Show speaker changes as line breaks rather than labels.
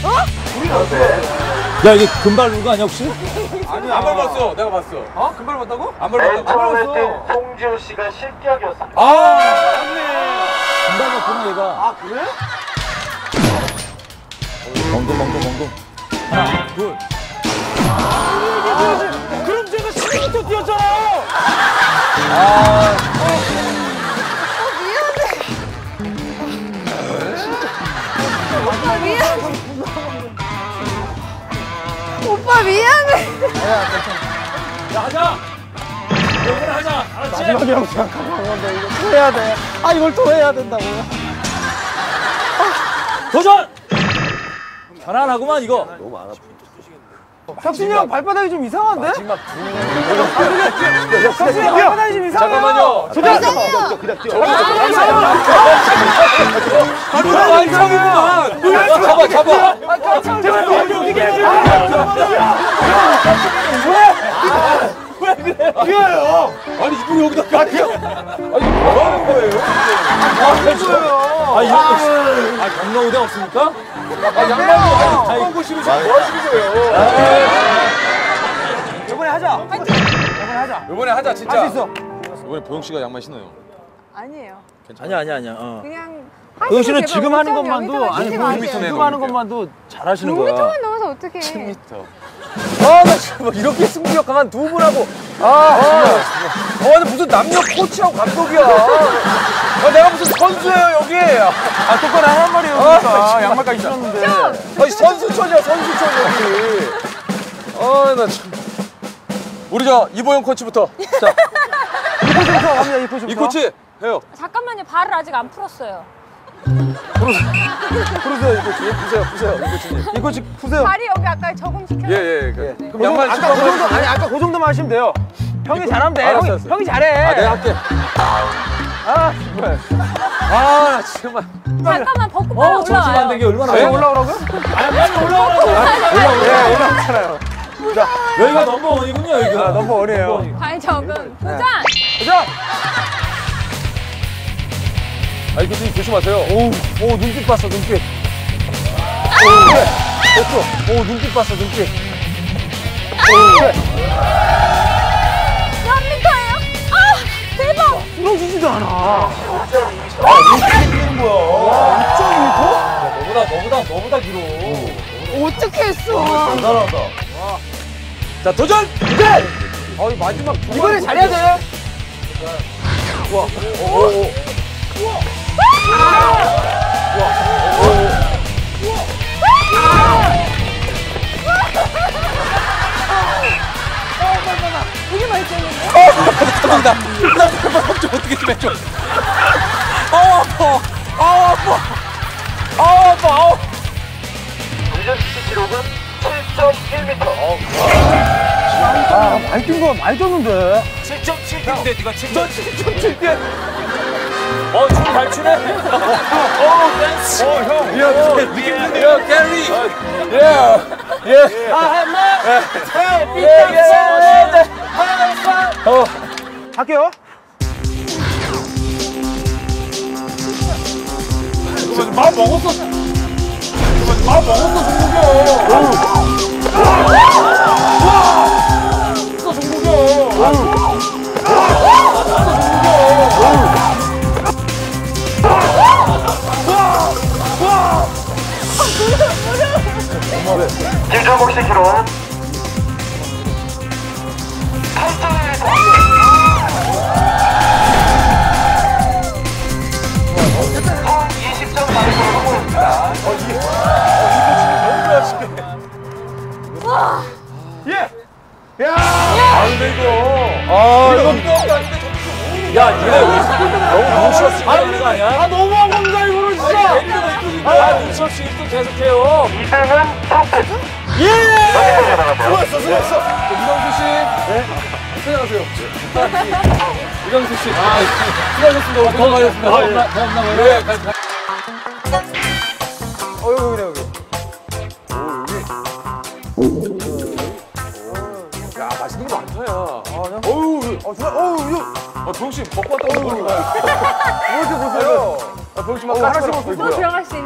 야, 이게 금발 누구 아니야, 혹시?
아니야. 안 밟았어. 내가 봤어.
어? 금발 봤다고?
안 밟았다고.
처음에 뛴 송지효 씨가 실격이었습니다.
아, 맞네.
금발 같구나, 얘가.
아, 그래?
멍둥. 하나, 둘.
그럼 제가 10m 뛰었잖아요!
오빠 미안해.
야, 하자! 이번에 하자! 알았지?
마지막이라고 생각하고 건데 이거 또 해야 돼. 아, 이걸 또 해야 된다고.
도전! 편안하구만, 이거.
혁신이 형 발바닥이 좀 이상한데?
마지막
혁신이 형 발바닥이 좀 이상해요.
잠깐만요.
도전!
이거 완성이구만. 잡아.
뛰어요!
아니, 이분이 여기다 가려. 아니, 뭐 하는 거예요?
아, 경로우대 없습니까?
양말도 안 보고 싶으면 뭐 하시는 거예요?
이번에 하자.
이번에 하자, 진짜.
할 수 있어.
이번에 보영 씨가 양말 신어요.
아니에요.
아니야.
그냥
도영 씨는
제발
지금 하는
5.0
것만도,
미터만
아니,
뛰지
보영
마세요.
지금 하는 것만도 잘하시는 거야.
5m만 넘어서 어떡해.
10m.
아, 나 지금 막 이렇게 승부욕 강한 두 분하고. 근데 무슨 남녀 코치하고 감독이야. 내가 무슨 선수예요, 여기. 똑바로 하란 말이에요, 그러니까. 양말까지 신었는데. 아니, 선수촌이야, 선수촌, 여기. 나 참. 우리 이보영 코치부터. 자. 이 코치부터 갑니다, 이 코치부터.
이 코치 해요.
잠깐만요. 발을 아직 안 풀었어요.
풀으세요, 이 코치. 푸세요, 이 코치님. 이 코치 푸세요.
발이 여기 아까 적응시켜요.
예.
그럼 양말 아까 그 정도, 아까 그 정도만 하시면 돼요. 형이 잘하면 돼.
알았어.
형이 잘해.
내가 할게.
정말.
나 정말.
잠깐만 벗고 빨리
정치
올라와요.
만들기 얼마나
네? 올라오라고요?
빨리 올라오라고.
네, 올라왔잖아요.
여기가 넘버원이군요, 여기가.
너무 어려요.
발 적응. 도전!
자!
이 코치님 조심하세요.
오, 눈빛 봤어, 눈빛. 그래. 됐어. 눈빛 봤어, 눈빛. 그래.
몇 미터예요? 대박!
부러지지도 않아.
이렇게 뛰는 거야.
2.2m?
너보다 길어.
어떻게 했어?
잘한다.
자, 도전!
마지막 이번에 잘해야 돼.
되게 많이 뛰었는데?
감사합니다. 나 좀 어떻게 좀 해줘. 아파.
유전 씨 기록은 7.1m.
많이 뛴 거 많이 뛰었는데.
7.7인데 네가
7.7대.
춤 잘 추네. 댄스.
형. 야, 캐리.
할게요.
밥 먹었어,
김종국 씨 기록은
야!
야, 니네 너무 눈치 없이 하는 거 아니야?
너무한 겁니다, 이거는 진짜.
눈치 없이 또 계속해요.
이승은 트로트.
수고했어. 이광수 씨. 네. 고생하세요. 이광수 씨. 수고하셨습니다. 더 가겠습니다.
더 없나 봐요.
네, 가.
여기.
야, 맛있는 거 많다, 야.
좋아.
도영 씨, 먹고 왔다 오는 거야.
이렇게 보세요.
도영 씨 막
하나씩
까치고
먹고
또 들어갈 수